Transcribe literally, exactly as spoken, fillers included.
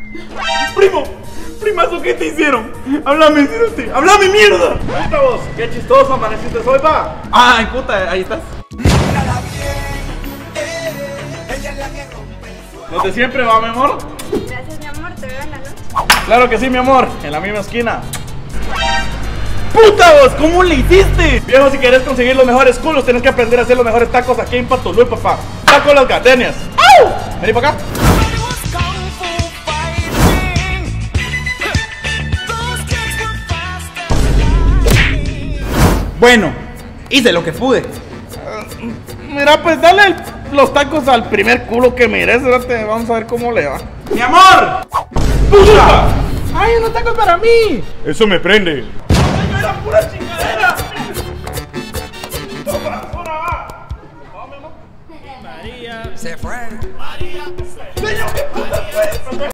Primo, primazo, ¿qué te hicieron? Háblame, cerote, háblame, mierda. Puta vos, qué chistoso amaneciste hoy, pa. Ay, puta, ahí estás. Los de siempre, va, mi amor. Gracias, mi amor, te veo en la noche. Claro que sí, mi amor, en la misma esquina. Puta vos, ¿cómo le hiciste? Viejo, si querés conseguir los mejores culos, tenés que aprender a hacer los mejores tacos aquí en Patulú, papá. Taco Las Gardenias. ¡Au! Vení para acá. Bueno, hice lo que pude. Mira, pues dale el- los tacos al primer culo que mires, espérate, vamos a ver cómo le va. ¡Mi amor! ¡Puta! ¡Ay, unos tacos para mí! Eso me prende. ¡Era pura chingadera! Se fue. Señor, ¿qué puta fue?